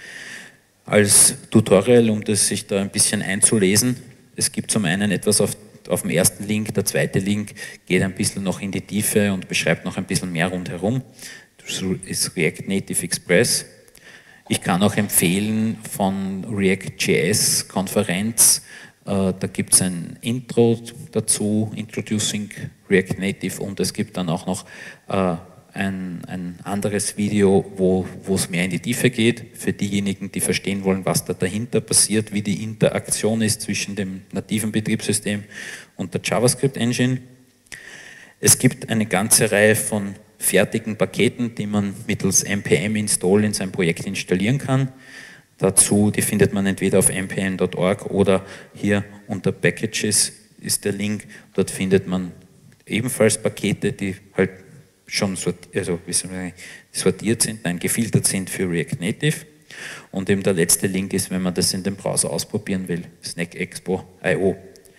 Als Tutorial, um das sich da ein bisschen einzulesen, es gibt zum einen etwas auf, auf dem ersten Link, der zweite Link geht ein bisschen noch in die Tiefe und beschreibt noch ein bisschen mehr rundherum. Das ist React Native Express. Ich kann auch empfehlen von React.js Konferenz, äh, da gibt es ein Intro dazu, Introducing React Native, und es gibt dann auch noch äh, ein, ein anderes Video, wo es mehr in die Tiefe geht, für diejenigen, die verstehen wollen, was da dahinter passiert, wie die Interaktion ist zwischen dem nativen Betriebssystem und der JavaScript Engine. Es gibt eine ganze Reihe von fertigen Paketen, die man mittels npm install in sein Projekt installieren kann. Dazu, die findet man entweder auf n p m punkt org oder hier unter Packages ist der Link. Dort findet man ebenfalls Pakete, die halt schon sortiert, also, wie soll man sagen, sortiert sind, nein, gefiltert sind für React Native. Und eben der letzte Link ist, wenn man das in dem Browser ausprobieren will, snackexpo punkt i o.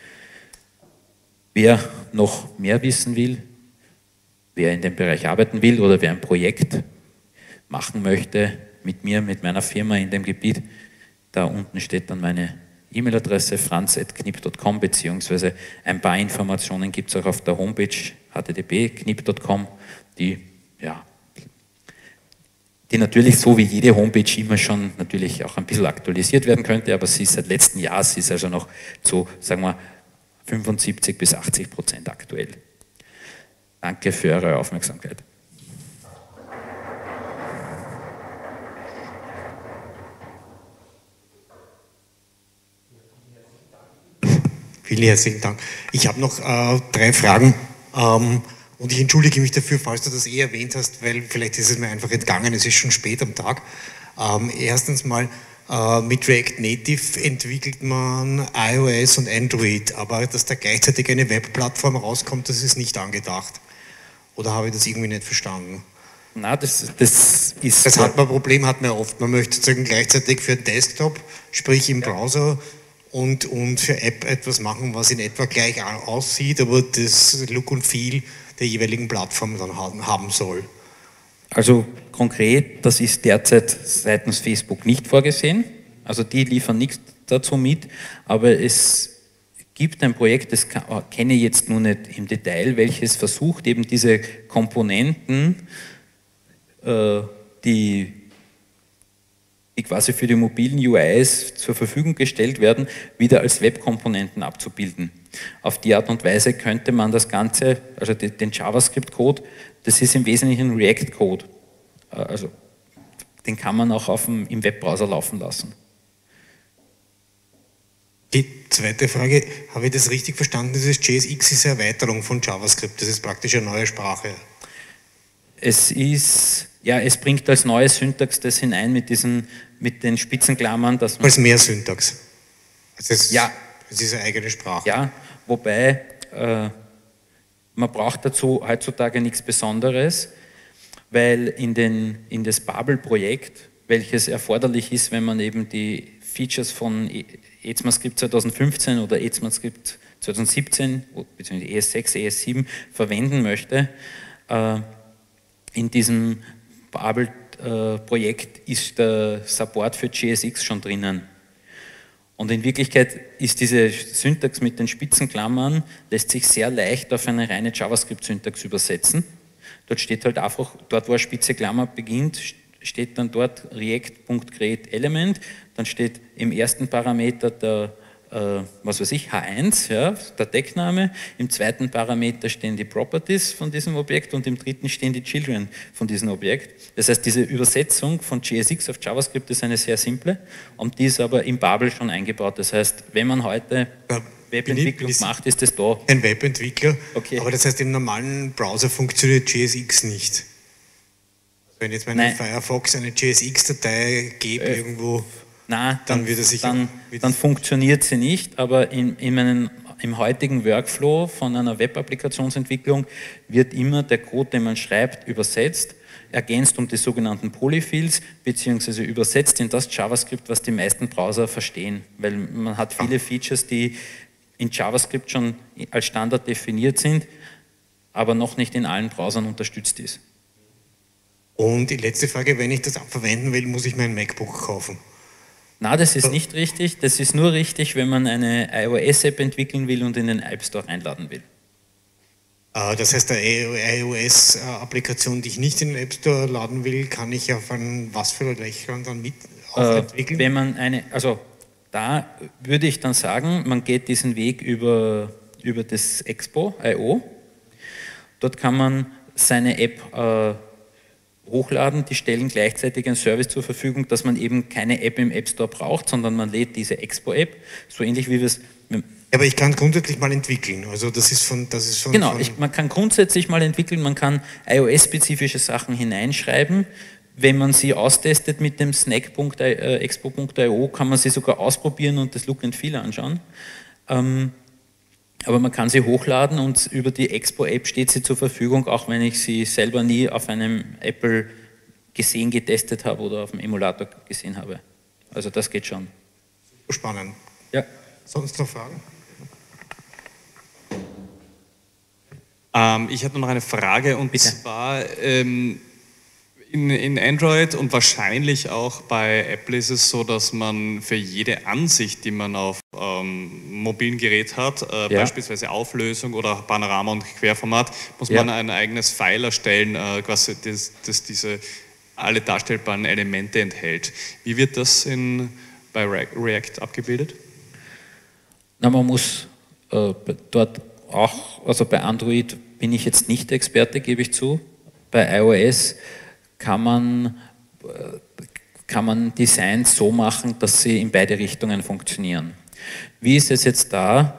Wer noch mehr wissen will, wer in dem Bereich arbeiten will oder wer ein Projekt machen möchte mit mir, mit meiner Firma in dem Gebiet, da unten steht dann meine E-Mail-Adresse franz at knip punkt com, beziehungsweise ein paar Informationen gibt es auch auf der Homepage h t t p punkt knip punkt com, die, ja, die natürlich so wie jede Homepage immer schon natürlich auch ein bisschen aktualisiert werden könnte, aber sie ist seit letztem Jahr, sie ist also noch zu, sagen wir, fünfundsiebzig bis achtzig Prozent aktuell. Danke für eure Aufmerksamkeit. Vielen herzlichen Dank. Ich habe noch äh, drei Fragen ähm, und ich entschuldige mich dafür, falls du das eh erwähnt hast, weil vielleicht ist es mir einfach entgangen, es ist schon spät am Tag. Ähm, erstens mal, äh, mit React Native entwickelt man iOS und Android, aber dass da gleichzeitig eine Webplattform rauskommt, das ist nicht angedacht. Oder habe ich das irgendwie nicht verstanden? Na, das, das ist... Das hat man, Problem hat man ja oft. Man möchte sozusagen gleichzeitig für Desktop, sprich im Browser, und, und für App etwas machen, was in etwa gleich aussieht, aber das Look und Feel der jeweiligen Plattform dann haben soll. Also konkret, das ist derzeit seitens Facebook nicht vorgesehen. Also die liefern nichts dazu mit, aber es gibt ein Projekt, das kenne ich jetzt nur nicht im Detail, welches versucht, eben diese Komponenten, äh, die, die quasi für die mobilen U Is zur Verfügung gestellt werden, wieder als Webkomponenten abzubilden. Auf die Art und Weise könnte man das Ganze, also den JavaScript-Code, das ist im Wesentlichen React-Code, also den kann man auch auf dem, im Webbrowser laufen lassen. Die zweite Frage, habe ich das richtig verstanden? Dieses J S X ist eine Erweiterung von JavaScript, das ist praktisch eine neue Sprache. Es ist, ja, es bringt als neue Syntax das hinein mit diesen, mit den Spitzenklammern, dass man... Als mehr Syntax. Also es, ja. Es ist eine eigene Sprache. Ja, wobei, äh, man braucht dazu heutzutage nichts Besonderes, weil in, den, in das Babel-Projekt, welches erforderlich ist, wenn man eben die Features von ECMAScript zweitausendfünfzehn oder ECMAScript zweitausendsiebzehn bzw. E S sechs, E S sieben verwenden möchte, äh, in diesem Babel-Projekt ist der Support für J S X schon drinnen. Und in Wirklichkeit ist diese Syntax mit den Spitzenklammern, lässt sich sehr leicht auf eine reine JavaScript-Syntax übersetzen. Dort steht halt einfach, dort wo eine spitze Klammer beginnt, steht dann dort react.createElement, dann steht im ersten Parameter der, äh, was weiß ich, H eins, ja, der Deckname, im zweiten Parameter stehen die Properties von diesem Objekt und im dritten stehen die Children von diesem Objekt. Das heißt, diese Übersetzung von J S X auf JavaScript ist eine sehr simple und die ist aber im Babel schon eingebaut. Das heißt, wenn man heute ja, Webentwicklung ich, macht, ist das da. Ein Webentwickler, okay. Aber das heißt, im normalen Browser funktioniert J S X nicht. Wenn jetzt meinem Firefox eine J S X-Datei gebe äh, irgendwo, nein, dann, dann wird er sich dann, dann funktioniert sie nicht, aber in, in meinen, im heutigen Workflow von einer Web-Applikationsentwicklung wird immer der Code, den man schreibt, übersetzt, ergänzt um die sogenannten Polyfills, beziehungsweise übersetzt in das JavaScript, was die meisten Browser verstehen, weil man hat viele Features, die in JavaScript schon als Standard definiert sind, aber noch nicht in allen Browsern unterstützt ist. Und die letzte Frage, wenn ich das verwenden will, muss ich mir ein MacBook kaufen? Na, das ist nicht richtig. Das ist nur richtig, wenn man eine iOS-App entwickeln will und in den App Store einladen will. Das heißt, eine iOS-Applikation, die ich nicht in den App Store laden will, kann ich auf einen was für Rechner dann mit auch entwickeln? Äh, wenn man eine, also da würde ich dann sagen, man geht diesen Weg über, über das Expo Punkt I O. Dort kann man seine App äh, hochladen, die stellen gleichzeitig einen Service zur Verfügung, dass man eben keine App im App Store braucht, sondern man lädt diese Expo-App, so ähnlich wie wir es... Aber ich kann grundsätzlich mal entwickeln, also das ist von... Das ist von genau, von ich, man kann grundsätzlich mal entwickeln, man kann iOS-spezifische Sachen hineinschreiben, wenn man sie austestet mit dem snack.expo Punkt I O, kann man sie sogar ausprobieren und das Look and Feel anschauen. Ähm, aber man kann sie hochladen und über die Expo-App steht sie zur Verfügung, auch wenn ich sie selber nie auf einem Apple gesehen, getestet habe oder auf dem Emulator gesehen habe. Also das geht schon. Spannend. Ja. Sonst noch Fragen? Ähm, ich hatte noch eine Frage und Bitte. zwar ähm, in, in Android und wahrscheinlich auch bei Apple ist es so, dass man für jede Ansicht, die man auf ähm, mobilen Gerät hat, äh, ja. beispielsweise Auflösung oder Panorama und Querformat, muss ja. man ein eigenes File erstellen, äh, quasi das, das diese alle darstellbaren Elemente enthält. Wie wird das in, bei React abgebildet? Na, man muss äh, dort auch, also bei Android bin ich jetzt nicht Experte, gebe ich zu. Bei iOS kann man, äh, kann man Designs so machen, dass sie in beide Richtungen funktionieren. Wie ist es jetzt da?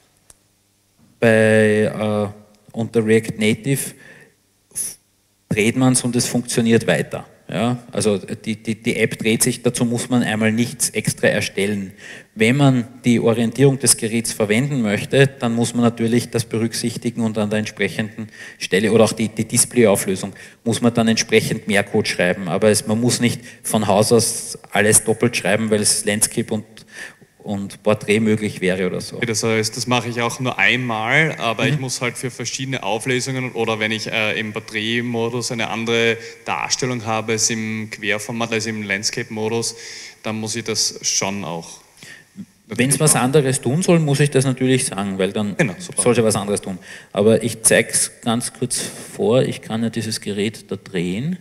Bei, äh, unter React Native dreht man es und es funktioniert weiter. Ja, also die, die, die App dreht sich, dazu muss man einmal nichts extra erstellen. Wenn man die Orientierung des Geräts verwenden möchte, dann muss man natürlich das berücksichtigen und an der entsprechenden Stelle oder auch die, die Displayauflösung muss man dann entsprechend mehr Code schreiben. Aber es, man muss nicht von Haus aus alles doppelt schreiben, weil es Landscape und und Porträt möglich wäre oder so. Das heißt, das mache ich auch nur einmal, aber mhm. ich muss halt für verschiedene Auflösungen oder wenn ich äh, im Porträtmodus eine andere Darstellung habe als im Querformat, als im Landscape-Modus, dann muss ich das schon auch. Wenn es was anderes tun soll, muss ich das natürlich sagen, weil dann genau, soll es was anderes tun. Aber ich zeige es ganz kurz vor, ich kann ja dieses Gerät da drehen.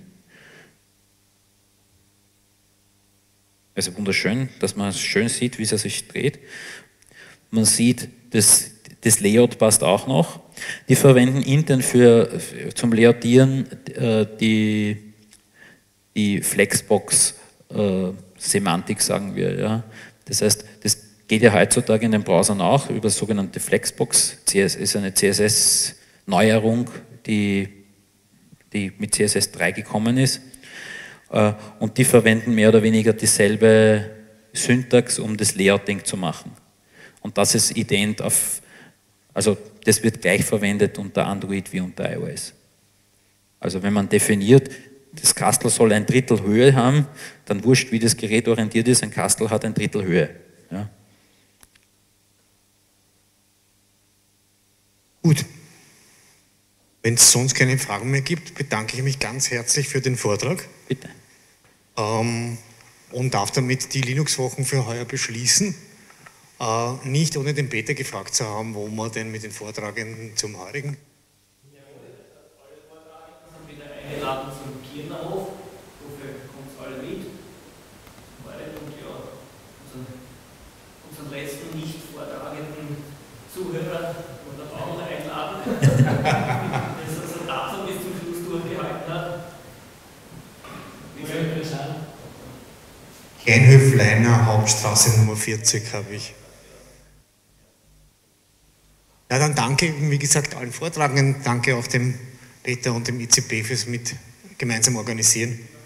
Also wunderschön, dass man schön sieht, wie es sich dreht. Man sieht, das, das Layout passt auch noch. Die verwenden intern für, für zum Layoutieren äh, die, die Flexbox-Semantik, äh, sagen wir. Ja. Das heißt, das geht ja heutzutage in den Browsern auch über sogenannte Flexbox. C S S ist eine C S S-Neuerung, die, die mit C S S drei gekommen ist. Und die verwenden mehr oder weniger dieselbe Syntax, um das Layouting zu machen. Und das ist ident auf, Also das wird gleich verwendet unter Android wie unter iOS. Also wenn man definiert, das Kastel soll ein Drittel Höhe haben, dann wurscht, wie das Gerät orientiert ist, ein Kastel hat ein Drittel Höhe. Ja. Gut. Wenn es sonst keine Fragen mehr gibt, bedanke ich mich ganz herzlich für den Vortrag. Bitte. Ähm, und darf damit die Linux-Wochen für heuer beschließen. Äh, nicht ohne den Peter gefragt zu haben, wo wir denn mit den Vortragenden zum heurigen. Alle Vortragenden sind wieder eingeladen zum Kirnerhof. Ich hoffe, kommt alle mit. Und ja, unseren, unseren letzten nicht vortragenden Zuhörer oder auch noch einladen, der so so Datum bis zum Schluss durchgehalten hat. Wie könnte das sein? Kleinhöfleiner, Hauptstraße Nummer vierzig habe ich. Ja, dann danke, wie gesagt, allen Vortragenden, danke auch dem Peter und dem I C P fürs mit gemeinsam organisieren.